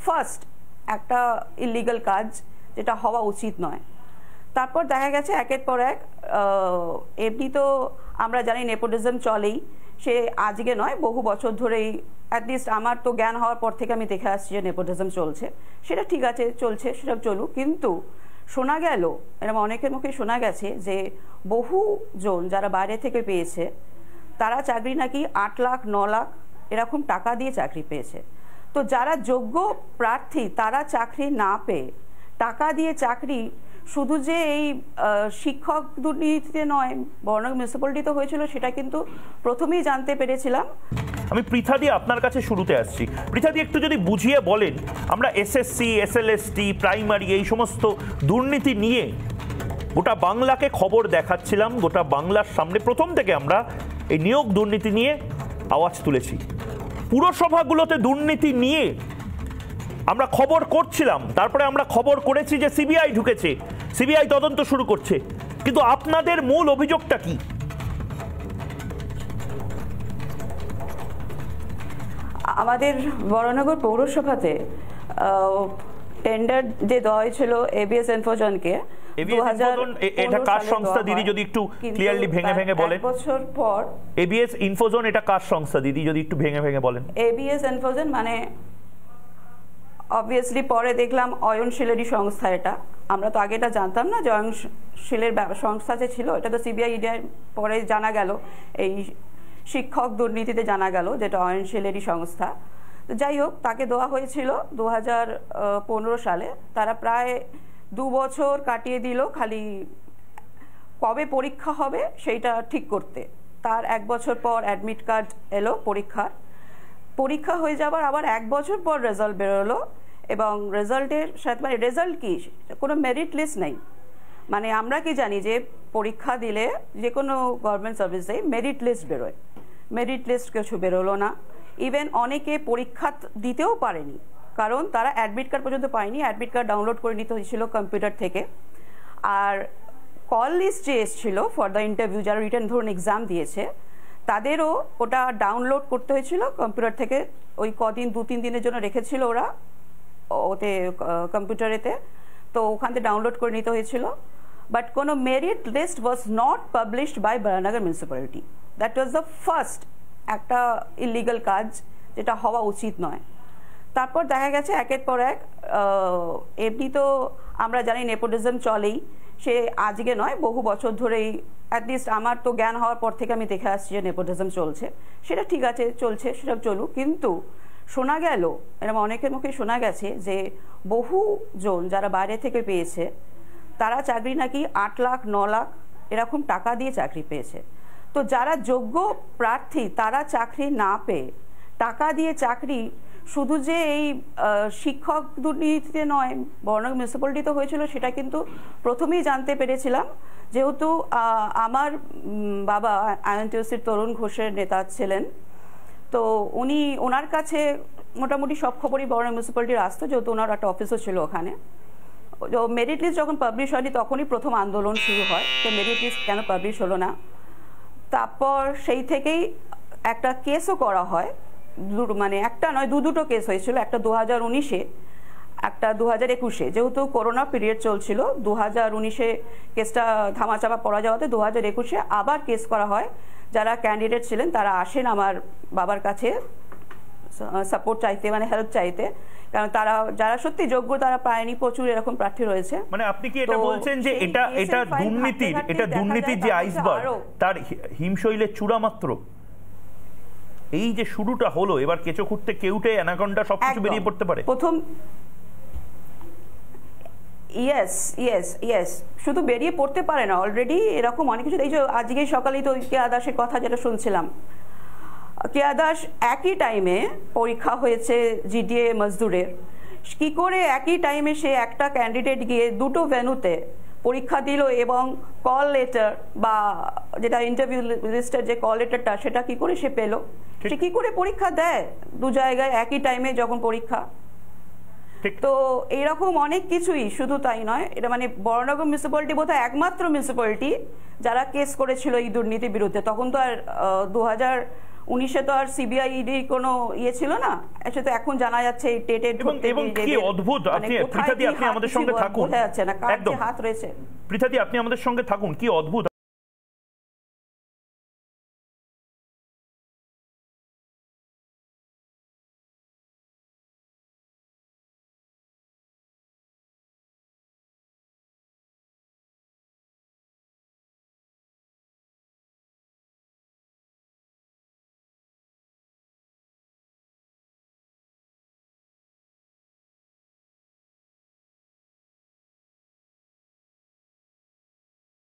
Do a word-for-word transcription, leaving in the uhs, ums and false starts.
First একটা illegal কাজ, যেটা হওয়া উচিত নয়। তারপর দেখা গেছে একের পর এক, এমনি তো আমরা জানি নেপোটিজম চলেই, সে আজকে নয় বহু বছর ধরেই, অ্যাটলিস্ট আমার তো জ্ঞান হওয়ার পর থেকে আমি দেখে আসছি যে নেপোটিজম চলছে। সেটা ঠিক আছে, চলছে, সেসব চলুক, কিন্তু শোনা গেল, এরকম অনেকের মুখে শোনা গেছে যে বহু জন যারা বাইরে থেকে পেয়েছে তারা চাকরি নাকি আট লাখ ন লাখ এরকম টাকা দিয়ে চাকরি পেয়েছে। তো যারা যোগ্য প্রার্থী তারা চাকরি না পেয়ে টাকা দিয়ে চাকরি, শুধু যে এই শিক্ষক দুর্নীতিতে নয়, বর্ণাঢ্য মিউনিসিপ্যালিটিতে হয়েছিল, সেটা কিন্তু প্রথমেই জানতে পেরেছিলাম। আমি পৃথাদি আপনার কাছে শুরুতে আসছি। পৃথাদি, একটু যদি বুঝিয়ে বলেন, আমরা এসএসসি, এসএলএসটি, প্রাইমারি এই সমস্ত দুর্নীতি নিয়ে গোটা বাংলাকে খবর দেখাচ্ছিলাম, গোটা বাংলার সামনে প্রথম থেকে আমরা এই নিয়োগ দুর্নীতি নিয়ে আওয়াজ তুলেছি। পুরসভাগুলোতে দুর্নীতি নিয়ে আমরা খবর করছিলাম, তারপরে আমরা খবর করেছি যে সিবিআই ঢুকেছে, সিবিআই তদন্ত শুরু করছে, কিন্তু আপনাদের মূল অভিযোগটা কি? আমাদের বরানগর পৌরসভাতে টেন্ডার যে দেওয়া হয়েছিল এবিএস ইনফোজনকে, এটা কার সংস্থা দিদি, যদি একটু ক্লিয়ারলি ভেঙে ভেঙে বলেন। এক বছর পর এবিএস ইনফোজন এটা কার সংস্থা দিদি, যদি একটু ভেঙে ভেঙে বলেন। এবিএস ইনফোজন মানে অবভিয়াসলি পরে দেখলাম অয়নশীলেরই সংস্থা। এটা আমরা তো আগে এটা জানতাম না যে অয়নশীলের সংস্থা যে ছিল, এটা তো সিবিআই ইডির পরে জানা গেল, এই শিক্ষক দুর্নীতিতে জানা গেল যেটা অয়নশীলেরই সংস্থা। তো যাই হোক, তাকে দেওয়া হয়েছিল দু হাজার পনেরো সালে। তারা প্রায় দু বছর কাটিয়ে দিল খালি কবে পরীক্ষা হবে সেইটা ঠিক করতে। তার এক বছর পর অ্যাডমিট কার্ড এলো পরীক্ষার, পরীক্ষা হয়ে যাবার আবার এক বছর পর রেজাল্ট বেরোলো, এবং রেজাল্টের সাথে মানে রেজাল্ট কি, কোনো মেরিট লিস্ট নেই। মানে আমরা কি জানি যে পরীক্ষা দিলে যে কোনো গভর্নমেন্ট সার্ভিসে মেরিট লিস্ট বেরোয়, মেরিট লিস্ট কিছু বেরোলো না। ইভেন অনেকে পরীক্ষা দিতেও পারেনি, কারণ তারা অ্যাডমিট কার্ড পর্যন্ত পায়নি, অ্যাডমিট কার্ড ডাউনলোড করে নিতে হয়েছিল কম্পিউটার থেকে। আর কল লিস্ট যে এসেছিল ফর দ্য ইন্টারভিউ, যারা রিটেন ধরুন এক্সাম দিয়েছে, তাদেরও ওটা ডাউনলোড করতে হয়েছিল কম্পিউটার থেকে। ওই কদিন দু তিন দিনের জন্য রেখেছিল ওরা ওতে কম্পিউটারেতে, তো ওখান থেকে ডাউনলোড করে নিতে হয়েছিল। বাট কোনো merit list was not published by Baranagar municipality. That was the first একটা ইলিগাল কাজ, যেটা হওয়া উচিত নয়। তারপর দেখা গেছে একের পর এক, এমনি তো আমরা জানি নেপোটিজম চলেই, সে আজকে নয় বহু বছর ধরেই, অ্যাটলিস্ট আমার তো জ্ঞান হওয়ার পর থেকে আমি দেখে আসছি যে নেপোটিজম চলছে। সেটা ঠিক আছে, চলছে, সেসব চলুক, কিন্তু শোনা গেল, এরকম অনেকের মুখে শোনা গেছে যে বহু জন যারা বাইরে থেকে পেয়েছে তারা চাকরি নাকি আট লাখ ন লাখ এরকম টাকা দিয়ে চাকরি পেয়েছে। তো যারা যোগ্য প্রার্থী তারা চাকরি না পেয়ে টাকা দিয়ে চাকরি, শুধু যে এই শিক্ষক দুর্নীতিতে নয়, বরানগর মিউনিসিপ্যালিটিতে হয়েছিল, সেটা কিন্তু প্রথমেই জানতে পেরেছিলাম, যেহেতু আমার বাবা আইএনটিইউসির তরুণ ঘোষের নেতা ছিলেন। তো উনি, ওনার কাছে মোটামুটি সব খবরই বরানগর মিউনিসিপ্যালিটির আসতো, যেহেতু ওনার একটা অফিসও ছিল ওখানে। মেরিট লিস্ট যখন পাবলিশ হয়নি তখনই প্রথম আন্দোলন শুরু হয় যে মেরিট লিস্ট কেন পাবলিশ হলো না। তারপর সেই থেকেই একটা কেসও করা হয়, মানে একটা নয় দু দুটো কেস হয়েছিল, একটা দু হাজার উনিশে, একটা দু হাজার একুশে। যেহেতু করোনা পিরিয়ড চলছিল, দু হাজার উনিশে কেসটা ধামাচাপা পড়া যাওয়াতে দু হাজার একুশে আবার কেস করা হয়। যারা ক্যান্ডিডেট ছিলেন তারা আসেন আমার বাবার কাছে সাপোর্ট চাইতে, মানে হেল্প চাইতে, কারণ তারা যারা সত্যি যোগ্য তারা পায়নি, প্রচুর এরকম প্রার্থী রয়েছে। মানে আপনি কি এটা বলছেন যে এটা এটা দুর্নীতির, এটা দুর্নীতির যে আইসবার্গ, তার হিমশৈলের চূড়া মাত্র? এই যে শুরুটা হলো, এবার কেঁচো খুঁড়তে কেউটে অ্যানাকন্ডা সবকিছু বেরিয়ে পড়তে পারে প্রথম। ইয়েস ইয়েস ইয়েস শুধু বেরিয়ে পড়তে পারে না, অলরেডি এরকম অনেক কিছু। এই যে আজকেই সকালেই তো কেয়া দাসের কথা যেটা শুনছিলাম, কেয়া দাস একই টাইমে পরীক্ষা হয়েছে জিডিএ মজদুরের, কি করে একই টাইমে সে একটা ক্যান্ডিডেট গিয়ে দুটো ভেন্যুতে পরীক্ষা দিল, এবং কল লেটার বা যেটা ইন্টারভিউ লিস্টের যে কল লেটারটা সেটা কি করে সে পেল? সে কি করে পরীক্ষা দেয় দু জায়গায় একই টাইমে যখন পরীক্ষা? তো এইরকম অনেক কিছুই, শুধু তাই নয়, এটা মানে বরানগর মিউনিসিপ্যালিটি বোধহয় একমাত্র মিউনিসিপ্যালিটি যারা কেস করেছিল এই দুর্নীতির বিরুদ্ধে। তখন তো আর দু হাজার উনিশে তো আর সিবিআই ইডি কোনো ইয়ে ছিল না, এটা তো এখন জানা যাচ্ছে এই টেটের এবং কি অদ্ভুত। আপনি পৃথাদি আপনি আমাদের সঙ্গে থাকুন, বোঝা যাচ্ছে না কার একদম হাত রয়েছে। পৃথাদি আপনি আমাদের সঙ্গে থাকুন, কি অদ্ভুত।